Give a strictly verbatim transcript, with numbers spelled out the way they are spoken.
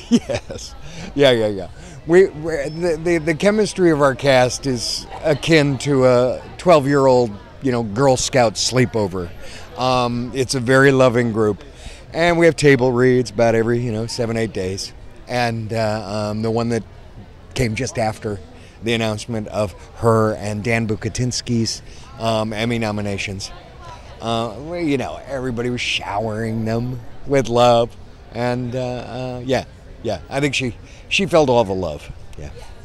Yes. Yeah, yeah, yeah. We, we the, the the chemistry of our cast is akin to a twelve-year-old, you know, Girl Scout sleepover. Um, it's a very loving group, and we have table reads about every, you know, seven eight days. And uh, um, the one that came just after the announcement of her and Dan Bukatinsky's um, Emmy nominations. Uh, well, you know, everybody was showering them with love, and uh, uh, yeah, yeah. I think she she felt all the love. Yeah.